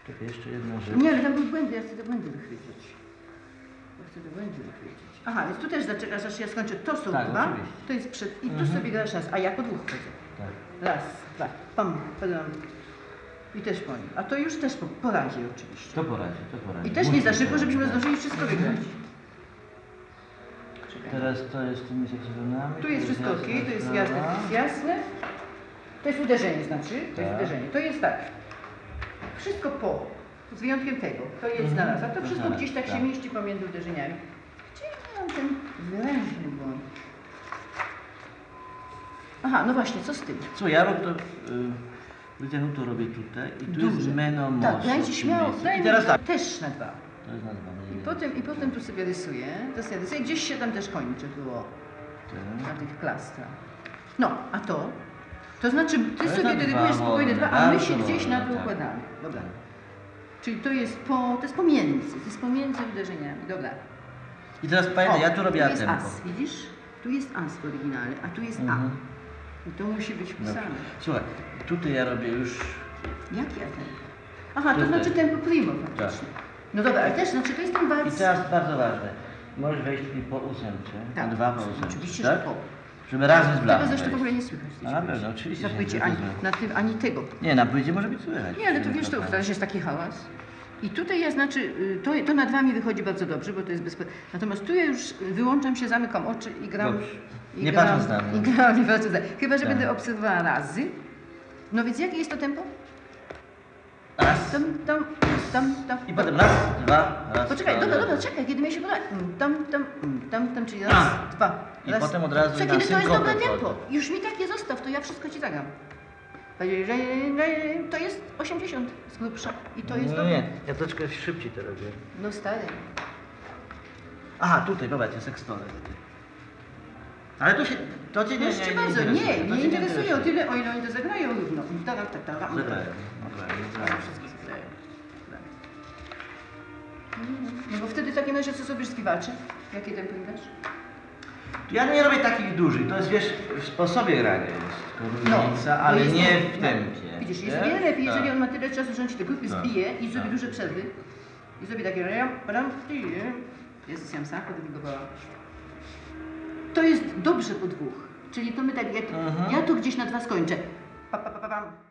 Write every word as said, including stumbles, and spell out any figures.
Czekaj, jeszcze jedna rzecz. Nie, ale tam były błędy, ja chcę te błędy wychwycić. Ja chcę te błędy wychwycić. Aha, więc tu też zaczekasz, aż ja skończę. To są Tak, dwa, oczywiście. to jest przed... I tu Mhm. sobie grasz raz, a ja po dwóch chodzę. Tak. Raz, dwa, pam, padam. I też po nim. A to już też po, po razie oczywiście. To poradzie, to poradzie. I też nie za szybko, żebyśmy tak. zdążyli wszystko wygrać. Czekaj. Teraz to jest tymi sekcjonami. Tu jest wszystko ok, to jest jasne, to jest jasne. To jest uderzenie znaczy, to jest Tak. uderzenie. To jest tak. Wszystko po, z wyjątkiem tego, to jest Mhm. znalazł, a to To wszystko znalazł, gdzieś tak się tak. mieści pomiędzy uderzeniami. Gdzie ja mam ten wyraźny błąd? Aha, no właśnie, co z tym? Co, ja robię to... Yy, to robię tutaj i tu jest meno Tak, moso. dajcie śmiało, I daj teraz mi tak. też na dwa. To jest na dwa. I potem, I potem tu sobie rysuję, to sobie rysuję, gdzieś się tam też kończy było na tych klastrach. No, a to? To znaczy, ty jest sobie na dwa dedykujesz spokojnie dwa, wolne, a my bardzo się gdzieś na wolne, to tak. układamy. Dobra. Czyli to jest po, to jest pomiędzy, to jest pomiędzy uderzeniami. Dobra. I teraz pamiętaj, ja tu robię tu jest tempo. as, widzisz? Tu jest as w oryginale, a tu jest Mhm. a. I to musi być Dobrze. wpisane. Słuchaj, tutaj ja robię już... Jakie tempo? Aha, to Tutaj. znaczy tempo primo faktycznie. No dobra, ale też, znaczy to jest ten I walc. teraz bardzo ważne. Możesz wejść tutaj po ósemce, Tak, dwa po ósemce, oczywiście, tak? że po. Żeby razem z Tego blachą zresztą w wejść. ogóle nie słychać. A na pewno, oczywiście, Na że płycie nie, ani, to jest- na tym, ani tego. Nie, na płycie może być słychać. Nie, ale to wiesz, to teraz jest taki hałas. I tutaj ja znaczy, y, to, to nad wami wychodzi bardzo dobrze, bo to jest bezpłatne. Natomiast tu ja już wyłączam się, zamykam oczy i gram. Dobrze. I Nie gram, patrząc na mnie. I gram, nie patrząc na mnie. Chyba, że Tak. będę obserwowała razy. No więc jakie jest to tempo? Raz. Tam, tam, tam, tam. I potem raz, dwa, raz. Poczekaj, dwa, dobra, raz. dobra, czekaj, kiedy mi się podoba. Mm, Tam, tam, mm, tam, tam, czyli raz, A. dwa. I raz. potem od razu Co, na kiedy to jest synkopę dobre tempo? wchodzę. Już mi takie zostaw, to ja wszystko ci zagram. To jest osiemdziesiąt z grubsza i to jest No dobre. nie, ja troszkę szybciej to robię. No stary. Aha, tutaj, popatrz, jest ekstory. Ale to się, to cię nie, nie, Proszę nie bardzo, interesuje. nie, To nie cię interesuje o tyle, o ile oni to zagrają równo. Tara, tara, tara. Zagrają, zagrają, zagrają. Wszystko zagrają. No bo wtedy w takim razie co sobie śpiewacie? Jakie tempo im dasz? Ja nie robię takich dużych, to jest, wiesz, w sposobie grania jest różnica, to ale jest- nie w no, tempie. Widzisz, jest o nie? wiele lepiej, jeżeli Tak. on ma tyle czasu, że on ci te grupy Tak. zbije i zrobi Tak. duże przerwy. I zrobi takie ram, ram, ty, Jezus, ja sam podwigowała. To jest dobrze po dwóch. Czyli to my tak, jak Mhm. ja tu gdzieś na dwa skończę. Pa, pa, pa, pa, pam.